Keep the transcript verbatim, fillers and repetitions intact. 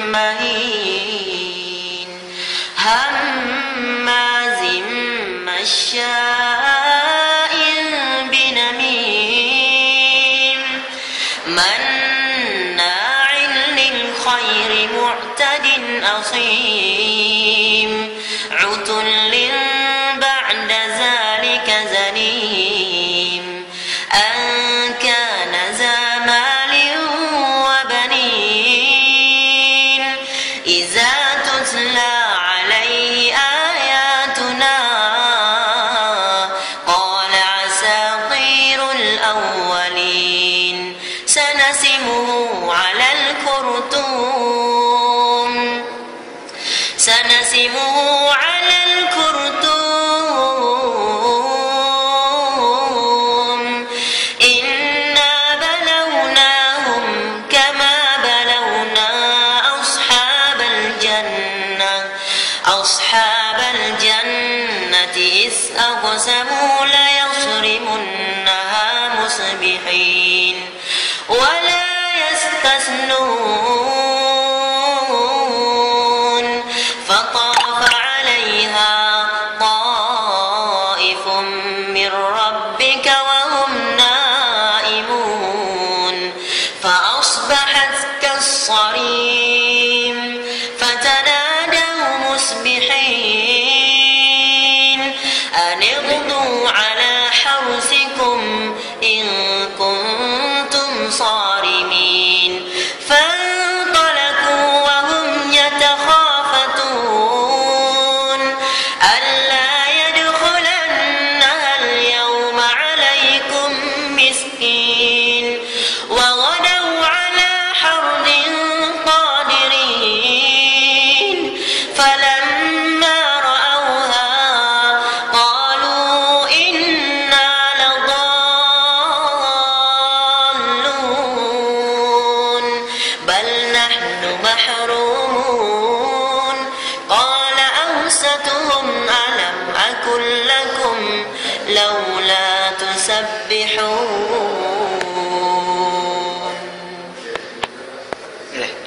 مهين هماز مشاء بنميم مناع للخير معتد أثيم عتل بعد ذلك زنيم أن كان ذا مال وبنين إذا تتلى عليه آياتنا قال أساطير الأولين سنسمه على الخرطوم سنسمه على الخرطوم إنا بلوناهم كما بلونا أصحاب الجنة أصحاب الجنة إذ أقسموا ليصرمنها مصبحين ولا يستثنون فطاف عليها طائف من ربك وهم نائمون فأصبحت كالصريم فتنادوا مصبحين أن اغدوا على حرثكم إن كنتم صارمين فانطلقوا وهم يتخافتون ألا يدخلنها اليوم عليكم مسكين وغدوا على حرد قادرين فلما رأوها قالوا إنا لضالون بل نحن محرومون قال أوسطهم ألم أقل لكم لولا تسبحون